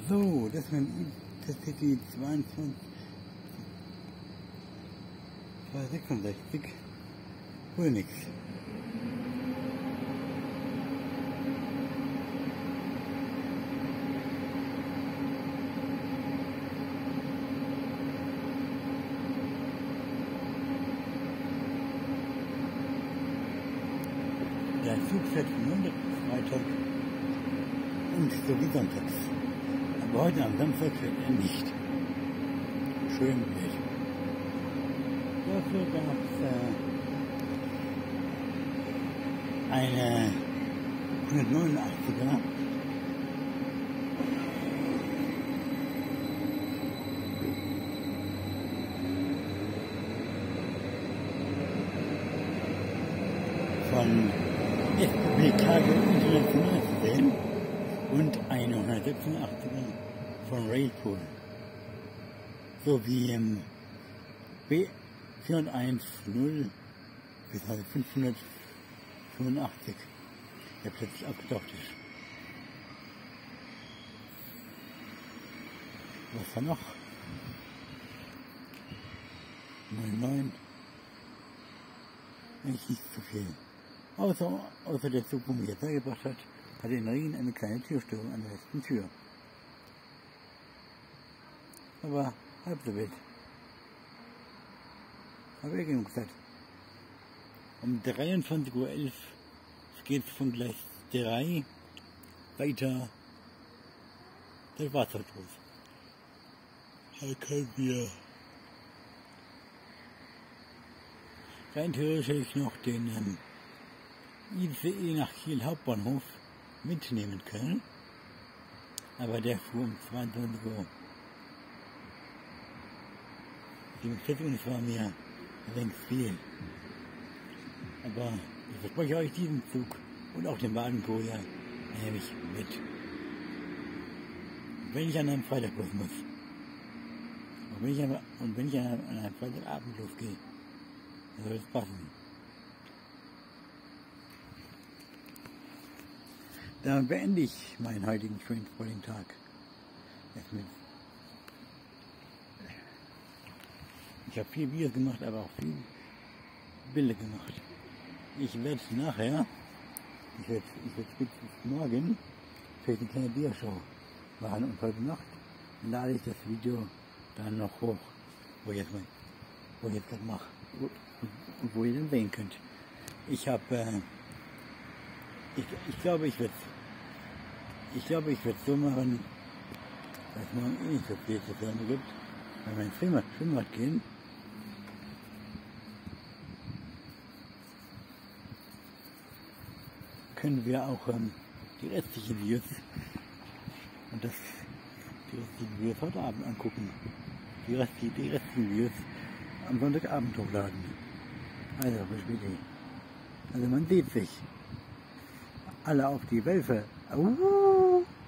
So, das ist die 266. Wohl nix. Der Zug fährt von Montag bis Freitag und so wie sonntags. Aber heute am Samstag fährt er nicht. Schön blöd. Dafür gab es eine 189er. Von SBB Cargo International zu sehen und eine 186er von Railpool sowie B410 bis 585, der plötzlich abgetaucht ist. Was war noch? 09. Eigentlich nicht so viel. Außer der Zug, wo mich jetzt hergebracht hat, hatte in Rien eine kleine Türstörung an der letzten Tür. Aber halb so wild. Habe ich genug gesagt. Um 23:11 Uhr geht es von Gleis 3 weiter der Fahrzeug los. Da können wir rein theoretisch noch den ICE nach Kiel Hauptbahnhof mitnehmen können, aber der fuhr um 22 Uhr. Die Bestätigung war mir längst viel. Aber ich verspreche euch, diesen Zug und auch den Wagenkourier nehme ich mit. Wenn ich an einem Freitag los muss. Und wenn ich an einem Freitagabend losgehe, dann soll es passen. Dann beende ich meinen heutigen Trainspotting-Tag. Ich habe viel Videos gemacht, aber auch viel Bilder gemacht. Ich werde nachher, ich werde spätestens morgen vielleicht eine kleine Biershow machen und heute Nacht lade ich das Video dann noch hoch, wo ich jetzt gerade mache und wo ihr dann sehen könnt. Ich glaube, ich werde so machen, dass man eh nicht so viel zu hören gibt. Wenn wir ins Schwimmbad gehen, können wir auch die restlichen Videos heute Abend angucken. Die restlichen Videos am Sonntagabend hochladen. Also, bis später. Also man sieht sich. Alle auf die Wölfe.